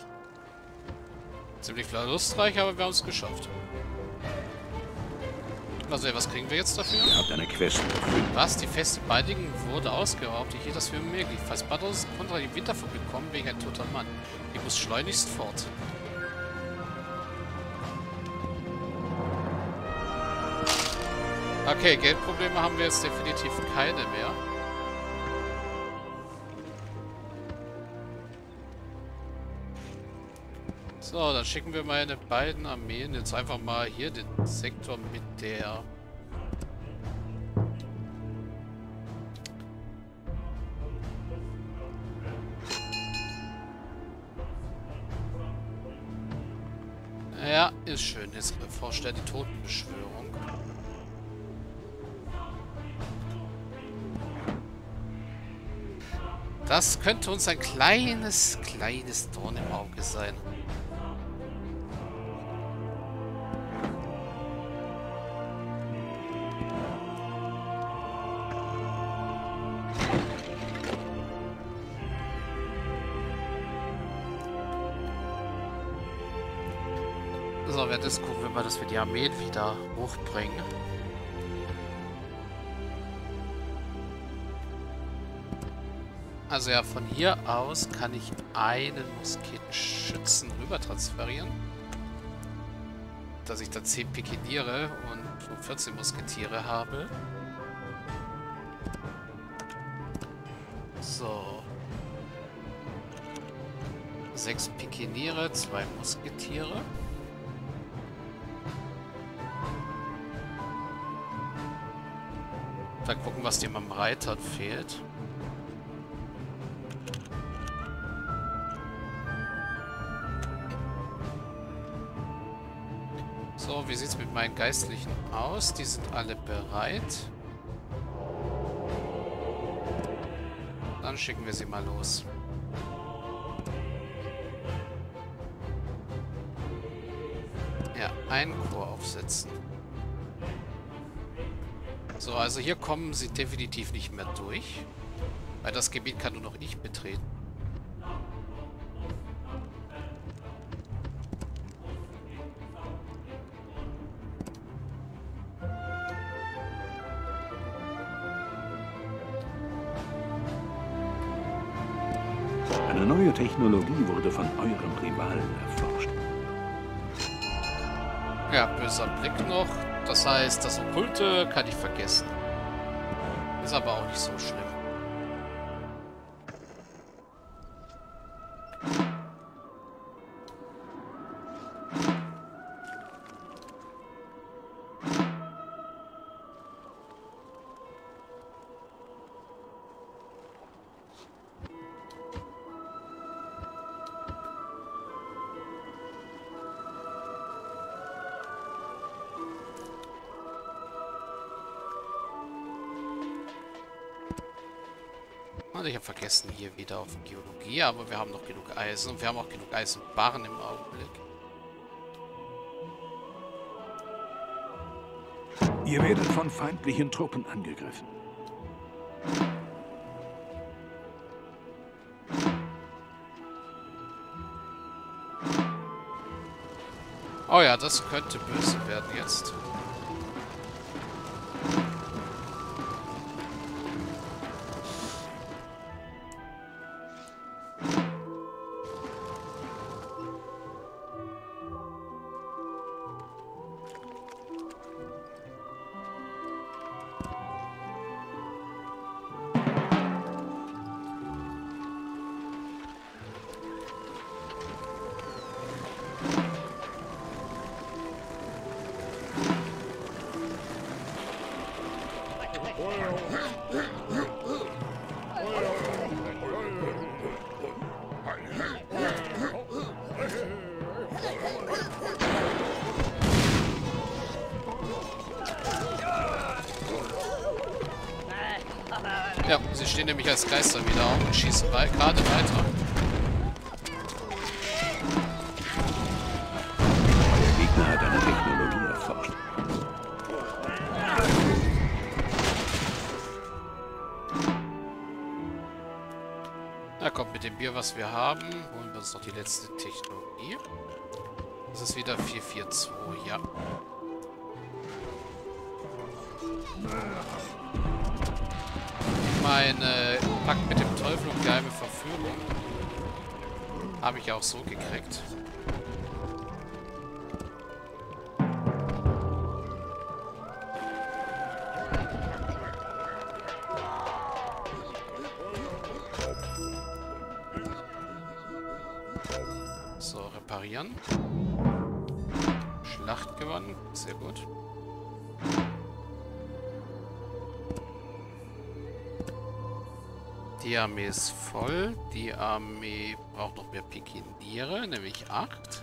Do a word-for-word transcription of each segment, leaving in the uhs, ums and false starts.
Ziemlich verlustreich, aber wir haben es geschafft. Also, was kriegen wir jetzt dafür? Ihr habt eine Quest erfüllt. Was? Die feste Beinigung wurde ausgeraubt. Ich hielt das für möglich. Falls Bartos kontra die Winterflut bekommen, wegen ein toter Mann. Ich muss schleunigst fort. Okay, Geldprobleme haben wir jetzt definitiv keine mehr. So, dann schicken wir meine beiden Armeen jetzt einfach mal hier den Sektor mit der... Ja, ist schön. Jetzt erforscht er die Totenbeschwörung. Das könnte uns ein kleines, kleines Dorn im Auge sein. So, währenddessen gucken wir mal, dass wir die Armeen wieder hochbringen. Also ja, von hier aus kann ich einen Musketenschützen rüber transferieren. Dass ich da zehn Pikiniere und vierzehn Musketiere habe. So. sechs Pikiniere, zwei Musketiere. Dann gucken, was dem am Reitern fehlt. So, wie sieht es mit meinen Geistlichen aus? Die sind alle bereit. Dann schicken wir sie mal los. Ja, einen Chor aufsetzen. So, also hier kommen sie definitiv nicht mehr durch. Weil das Gebiet kann nur noch ich betreten. Eine neue Technologie wurde von eurem Rivalen erforscht. Ja, böser Blick noch. Das heißt, das Okkulte kann ich vergessen. Ist aber auch nicht so schlimm. Und ich habe vergessen hier wieder auf Geologie, aber wir haben noch genug Eisen und wir haben auch genug Eisenbarren im Augenblick. Ihr werdet von feindlichen Truppen angegriffen. Oh ja, das könnte böse werden jetzt. Ja, sie stehen nämlich als Geister wieder auf und schießen wei- gerade weiter. Der Gegner hat eine Technologie erforscht. Na komm, mit dem Bier was wir haben. Holen wir uns noch die letzte Technologie. Das ist wieder vier vier zwei, ja. Meine Pakt mit dem Teufel und geheime Verführung habe ich auch so gekriegt. So, reparieren. Schlacht gewonnen. Sehr gut. Die Armee ist voll. Die Armee braucht noch mehr Pikiniere, nämlich acht.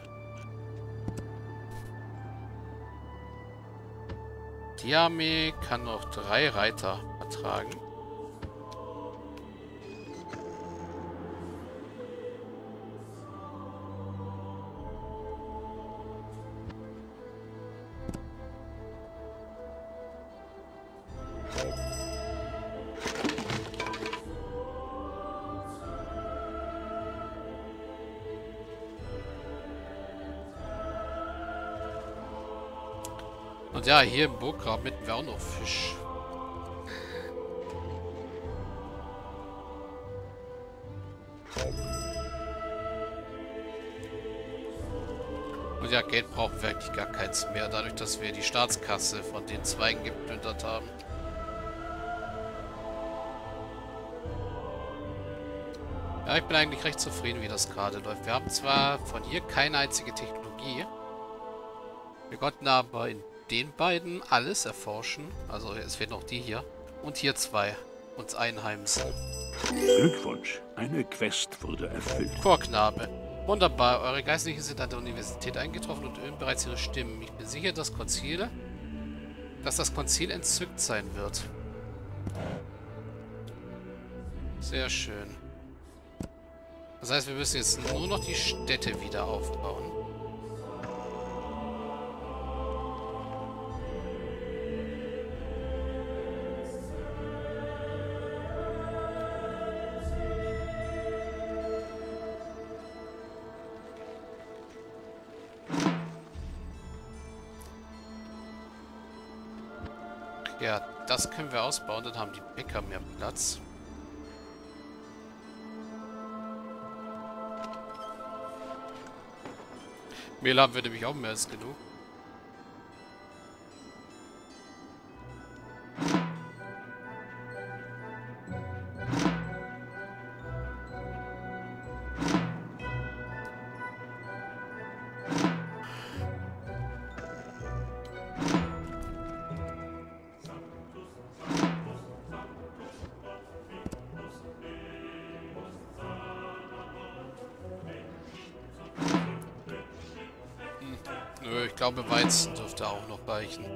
Die Armee kann noch drei Reiter ertragen. Und ja, hier im Burggraben mitten wir auch noch Fisch. Und ja, Geld brauchen wir eigentlich gar keins mehr, dadurch, dass wir die Staatskasse von den Zweigen geplündert haben. Ja, ich bin eigentlich recht zufrieden, wie das gerade läuft. Wir haben zwar von hier keine einzige Technologie. Wir konnten aber in den beiden alles erforschen. Also es fehlen noch die hier. Und hier zwei uns einheimsen. Glückwunsch, eine Quest wurde erfüllt. Chorknabe. Wunderbar, eure Geistlichen sind an der Universität eingetroffen und üben bereits ihre Stimmen. Ich bin sicher, dass Konzil, dass das Konzil entzückt sein wird. Sehr schön. Das heißt, wir müssen jetzt nur noch die Städte wieder aufbauen. Ja, das können wir ausbauen, dann haben die Bäcker mehr Platz. Mehl haben wir nämlich auch mehr als genug. Nö, ich glaube Weizen dürfte auch noch reichen.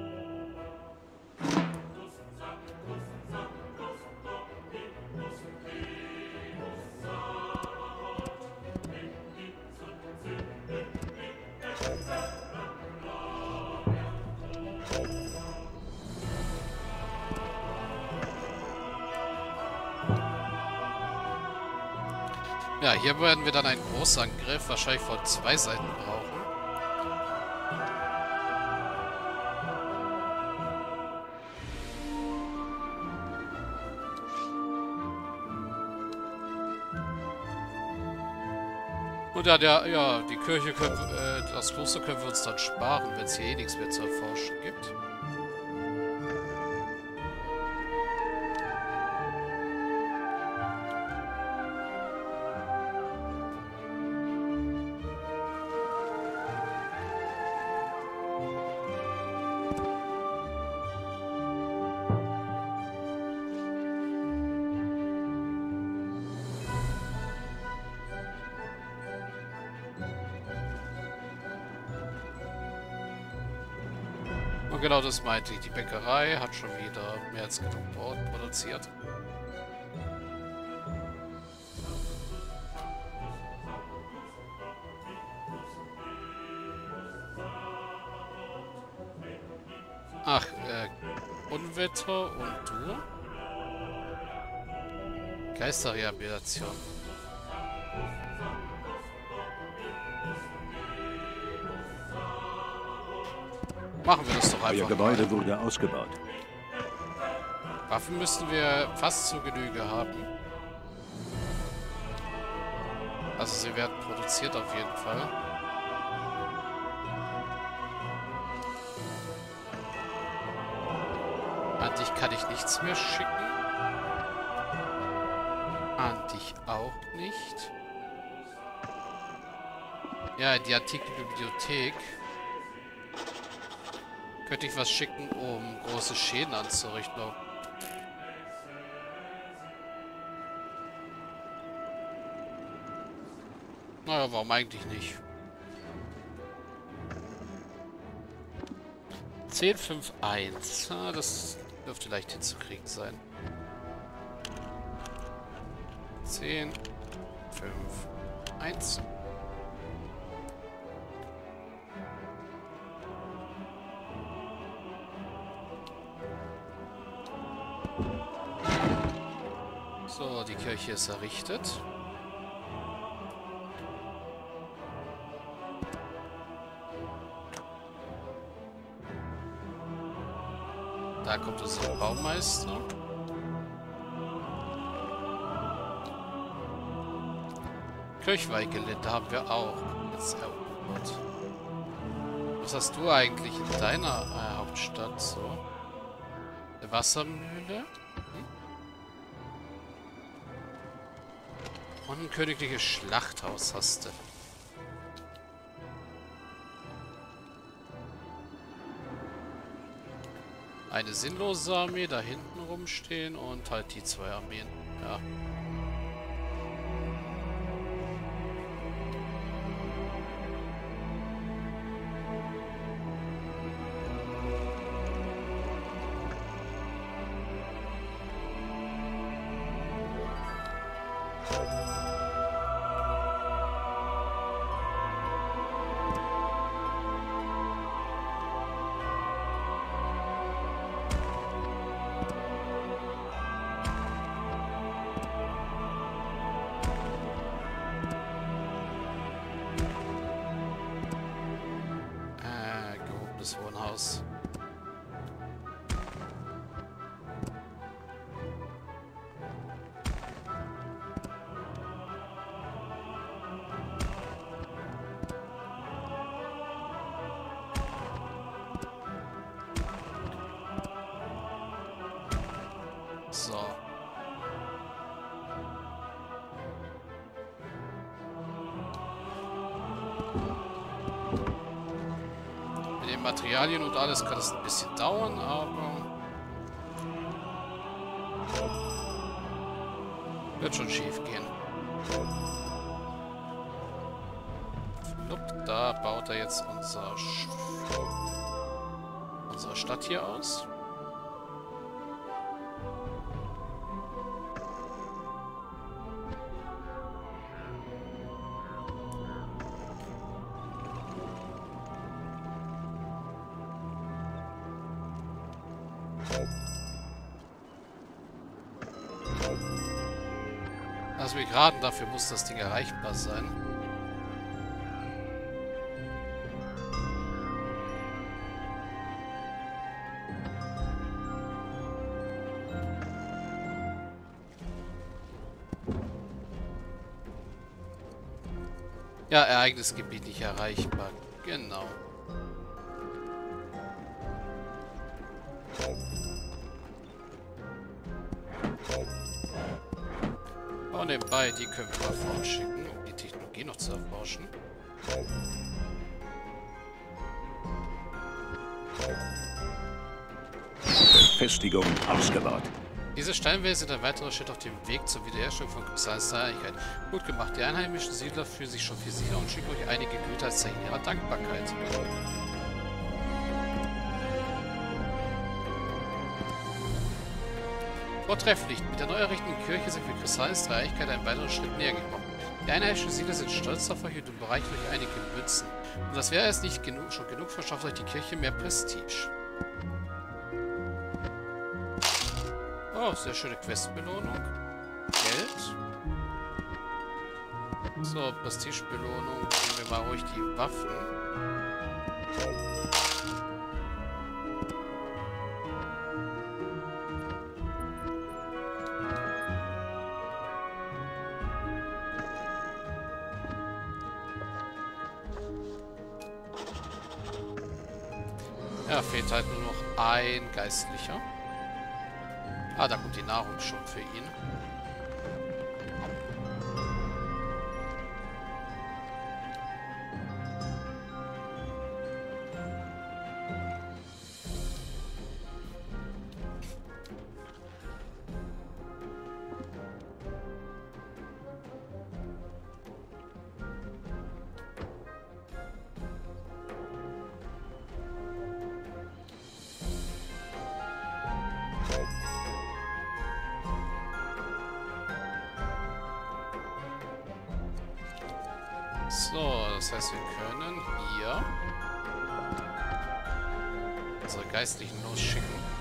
Ja, hier werden wir dann einen Großangriff wahrscheinlich von zwei Seiten brauchen. Und ja, der, ja, die Kirche können, äh, das Kloster können wir uns dann sparen, wenn es hier eh nichts mehr zu erforschen gibt. Und genau das meinte ich. Die Bäckerei hat schon wieder mehr als genug Brot produziert. Ach, äh, Unwetter und du? Geisterrehabilitation. Machen wir das doch Euer einfach Gebäude mal. wurde ausgebaut. Waffen müssten wir fast zur Genüge haben. Also sie werden produziert auf jeden Fall. An dich kann ich nichts mehr schicken. An dich auch nicht. Ja, in die antike Bibliothek könnte ich was schicken, um große Schäden anzurichten. Naja, warum eigentlich nicht? zehn, fünf, eins. Ah, das dürfte leicht hinzukriegen sein. zehn, fünf, eins. So, die Kirche ist errichtet. Da kommt unser Baumeister. Kirchweihgelände haben wir auch jetzt erobert. Was hast du eigentlich in deiner äh, Hauptstadt so? Eine Wassermühle? Hm? Und ein königliches Schlachthaus hast du. Eine sinnlose Armee da hinten rumstehen und halt die zwei Armeen. Ja. Das Wohnhaus. So. Materialien und alles kann es ein bisschen dauern, aber wird schon schief gehen. Da baut er jetzt unser Sch unsere Stadt hier aus. Lass mich raten, dafür muss das Ding erreichbar sein. Ja, Ereignisgebiet nicht erreichbar. Genau. Und nebenbei, die können wir mal vorschicken, um die Technologie noch zu erforschen. Befestigung ausgebaut. Diese Steinwälder sind ein weiterer Schritt auf dem Weg zur Wiederherstellung von Crystallis Einigkeit. Gut gemacht, die einheimischen Siedler fühlen sich schon viel sicherer und schicken euch einige Güter als Zeichen ihrer Dankbarkeit. Vortrefflich. Mit der neu errichteten Kirche sind wir Crystallis Dreieinigkeit einen weiteren Schritt näher gekommen. Die einheimischen Siedler sind stolz auf euch und bereichen euch einige Münzen. Und das wäre es nicht genug, schon genug, verschafft euch die Kirche mehr Prestige. Oh, sehr schöne Questbelohnung. Geld. So, Prestigebelohnung. Nehmen wir mal ruhig die Waffen. Ja, fehlt halt nur noch ein Geistlicher. Ah, da kommt die Nahrung schon für ihn. So, das heißt, wir können hier unsere Geistlichen losschicken.